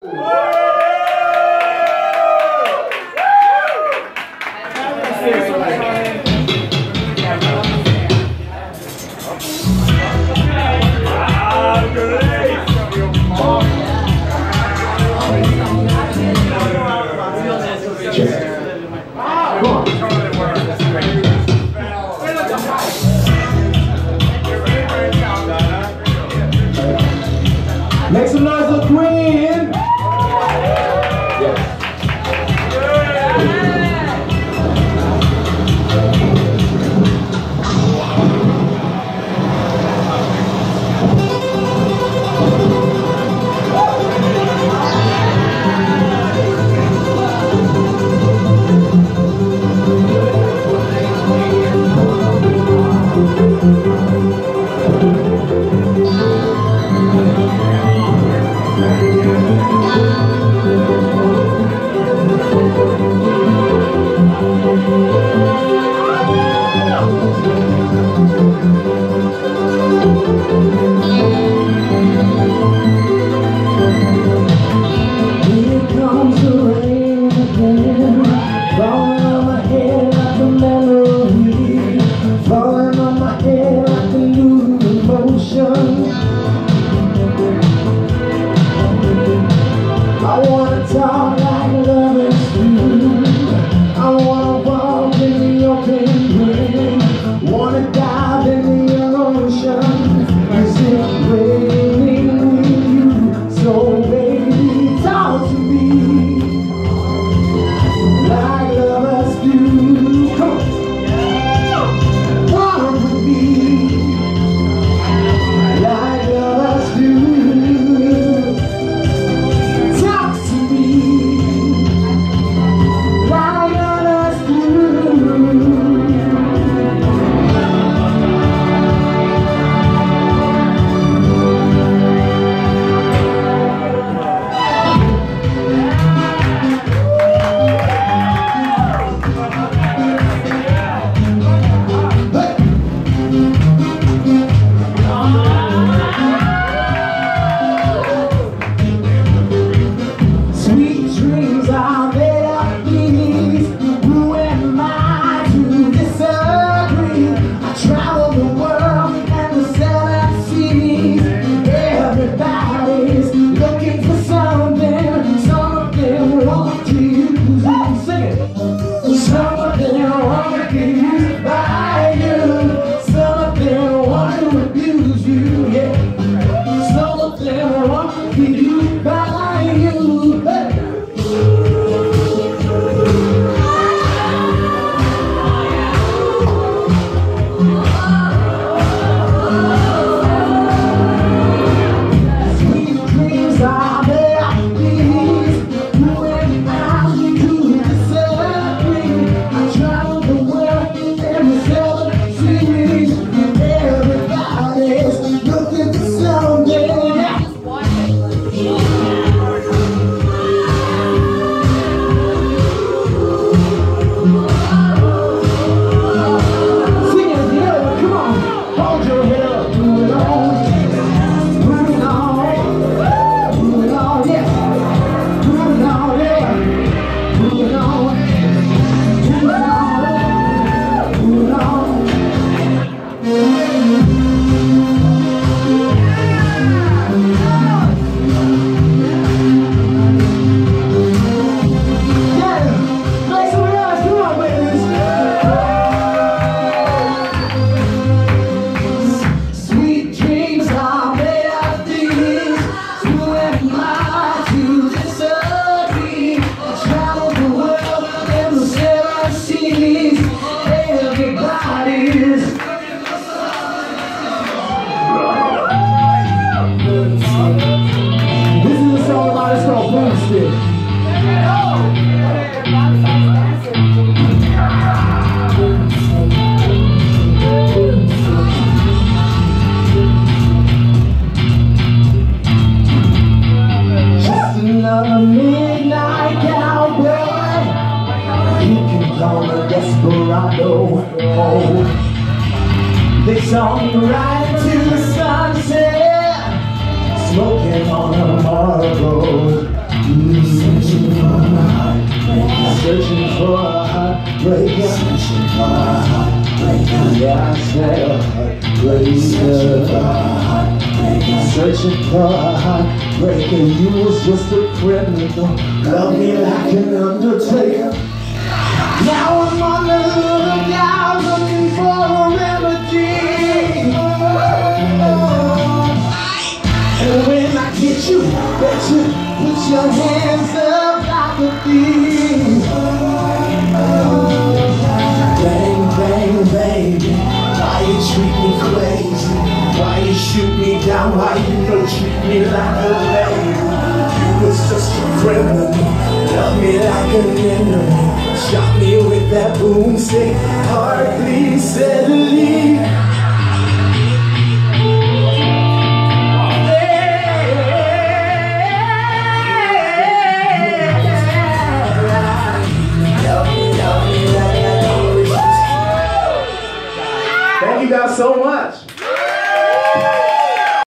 Make some noise for the Queen! They saw me right into the sunset, smoking on a Marlboro. Yeah, I said a heartbreaker, searching for a heartbreaker. You was just a criminal, love me like an undertaker. Now I'm on the lookout, looking for a remedy. And when I get you, bet you put your hands up like a thief. Bang, bang, baby, why you treat me crazy? Why you shoot me down? Why you don't treat me like a lady? You was just a criminal, love me like an enemy. Shot me with that boomstick, heart bleeds steadily. Thank you guys so much.